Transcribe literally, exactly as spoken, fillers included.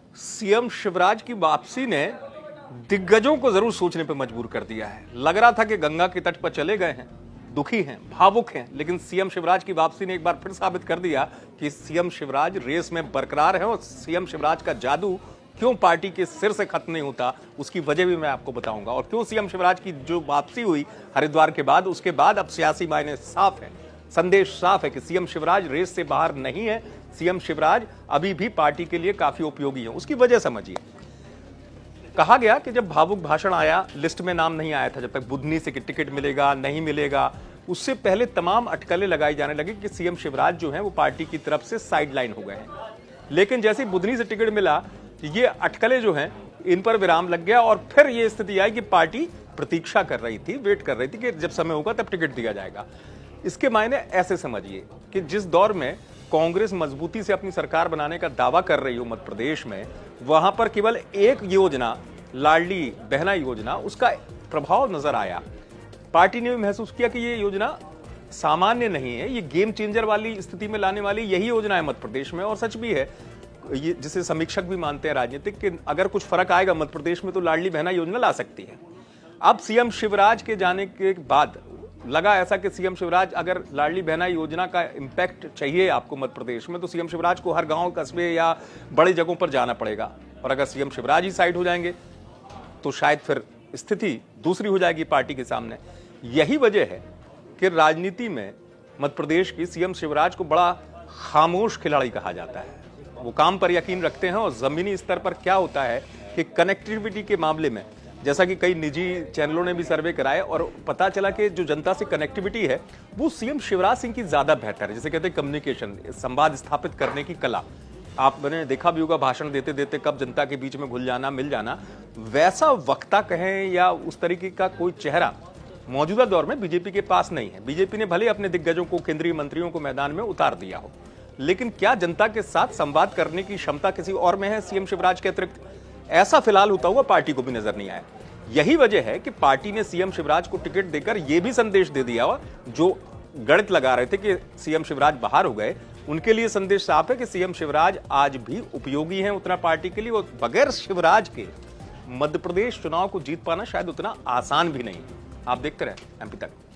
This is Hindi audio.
सीएम शिवराज की वापसी ने दिग्गजों को जरूर सोचने पर मजबूर कर दिया है। लग रहा था कि गंगा के तट पर चले गए हैं, दुखी हैं, भावुक हैं, लेकिन सीएम शिवराज की वापसी ने एक बार फिर साबित कर दिया कि सीएम शिवराज रेस में बरकरार है। और सीएम शिवराज का जादू क्यों पार्टी के सिर से खत्म नहीं होता, उसकी वजह भी मैं आपको बताऊंगा। और क्यों सीएम शिवराज की जो वापसी हुई हरिद्वार के बाद, उसके बाद अब सियासी मायने साफ है, संदेश साफ है कि सीएम शिवराज रेस से बाहर नहीं है। सीएम शिवराज अभी भी पार्टी के लिए काफी उपयोगी है। उसकी वजह समझिए। कहा गया कि जब भावुक भाषण आया, लिस्ट में नाम नहीं आया था, जब तक बुधनी से टिकट मिलेगा नहीं मिलेगा, उससे पहले तमाम अटकलें लगाई जाने लगी कि सीएम शिवराज जो है वो पार्टी की तरफ से साइडलाइन हो गए हैं। लेकिन जैसे बुधनी से टिकट मिला, ये अटकलें जो हैं इन पर विराम लग गया और फिर ये स्थिति आई कि पार्टी प्रतीक्षा कर रही थी, वेट कर रही थी कि जब समय होगा तब टिकट दिया जाएगा। इसके मायने ऐसे समझिए कि जिस दौर में कांग्रेस मजबूती से अपनी सरकार बनाने का दावा कर रही हो मध्य प्रदेश में, वहां पर केवल एक योजना, लाडली बहना योजना, उसका प्रभाव नजर आया। पार्टी ने भी महसूस किया कि ये योजना सामान्य नहीं है, ये गेम चेंजर वाली स्थिति में लाने वाली यही योजना है मध्य प्रदेश में। और सच भी है, ये जिसे समीक्षक भी मानते हैं राजनीतिक, कि अगर कुछ फर्क आएगा मध्य प्रदेश में तो लाडली बहना योजना ला सकती है। अब सीएम शिवराज के जाने के बाद लगा ऐसा कि सीएम शिवराज, अगर लाडली बहना योजना का इंपैक्ट चाहिए आपको मध्य प्रदेश में, तो सीएम शिवराज को हर गांव, कस्बे या बड़ी जगहों पर जाना पड़ेगा। और अगर सीएम शिवराज ही साइड हो जाएंगे तो शायद फिर स्थिति दूसरी हो जाएगी पार्टी के सामने। यही वजह है कि राजनीति में मध्य प्रदेश की सीएम शिवराज को बड़ा खामोश खिलाड़ी कहा जाता है। वो काम पर यकीन रखते हैं और जमीनी स्तर पर क्या होता है कि कनेक्टिविटी के मामले में, जैसा कि कई निजी चैनलों ने भी सर्वे कराए और पता चला कि जो जनता से कनेक्टिविटी है वो सीएम शिवराज सिंह की ज्यादा बेहतर है। जैसे कहते हैं कम्युनिकेशन, संवाद स्थापित करने की कला। आपने देखा भी होगा भाषण देते देते कब जनता के बीच में घुल जाना, मिल जाना। वैसा वक्ता कहें या उस तरीके का कोई चेहरा मौजूदा दौर में बीजेपी के पास नहीं है। बीजेपी ने भले अपने दिग्गजों को, केंद्रीय मंत्रियों को मैदान में उतार दिया हो, लेकिन क्या जनता के साथ संवाद करने की क्षमता किसी और में है सीएम शिवराज के अतिरिक्त? ऐसा फिलहाल होता हुआ पार्टी को भी नजर नहीं आया। यही वजह है कि पार्टी ने सीएम शिवराज को टिकट देकर यह भी संदेश दे दिया, जो गणित लगा रहे थे कि सीएम शिवराज बाहर हो गए, उनके लिए संदेश साफ है कि सीएम शिवराज आज भी उपयोगी हैं उतना पार्टी के लिए। और बगैर शिवराज के मध्य प्रदेश चुनाव को जीत पाना शायद उतना आसान भी नहीं। आप देखते रहे एमपी तक।